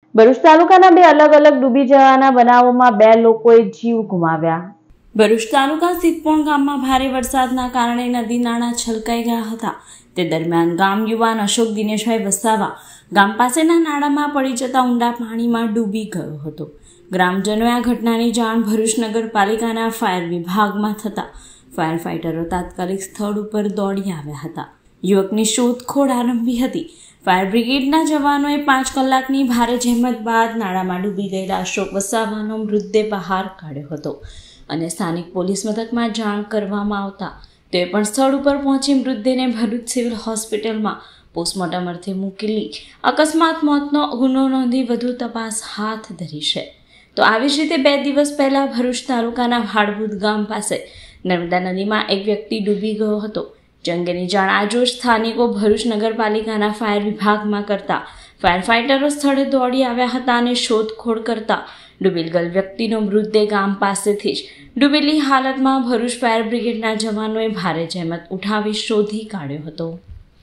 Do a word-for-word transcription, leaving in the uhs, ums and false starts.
ભરૂચ તાલુકાના બે અલગ અલગ ડૂબી જવાના બનાવોમાં બે લોકોએ જીવ ગુમાવ્યા। ભરૂચ તાલુકા સિદ્ધપોણ ગામમાં ભારે વરસાદના કારણે નદી નાળા છલકાઈ ગયા હતા। તે દરમિયાન ગામ યુવાન અશોક દિનેશભાઈ વસાવા ગામ પાસેના નાળામાં પડી જતા ઊંડા પાણીમાં ડૂબી ગયો હતો। ગ્રામજનોએ આ ઘટનાની જાણ ભરૂચ નગરપાલિકાના ફાયર વિભાગમાં થતા ફાયર ફાઇટરો તાત્કાલિક સ્થળ ઉપર દોડી આવ્યા હતા। યુવકની શોધખોળ આરંભી હતી। ફાયર બ્રિગેડના જવાનોએ પાંચ કલાકની ભારે જહેમત બાદ નાળામાં ડૂબી ગયેલા અશોક વસાવાનો મૃતદેહ બહાર કાઢ્યો હતો અને સ્થાનિક પોલીસ મથકમાં જાણ કરવામાં આવતા તે પણ સ્થળ ઉપર પહોંચી મૃતદેહને ભરૂચ સિવિલ હોસ્પિટલમાં પોસ્ટમોર્ટમ અર્થે મોકલી અકસ્માત મોતનો ગુનો નોંધી વધુ તપાસ હાથ ધરી છે। તો આવી જ રીતે બે દિવસ પહેલા ભરૂચ તાલુકાના ભાડભૂત ગામ પાસે નર્મદા નદીમાં એક વ્યક્તિ ડૂબી ગયો હતો। જે અંગેની જાણ આજરોજ સ્થાનિકો ભરૂચ નગરપાલિકાના ફાયર વિભાગમાં કરતા ફાયર ફાઇટરો સ્થળે દોડી આવ્યા હતા અને શોધખોળ કરતા ડૂબેલ ગયેલ વ્યક્તિનો મૃતદેહ ગામ પાસેથી જ ડૂબેલી હાલતમાં ભરૂચ ફાયર બ્રિગેડના જવાનોએ ભારે જહેમત ઉઠાવી શોધી કાઢ્યો હતો।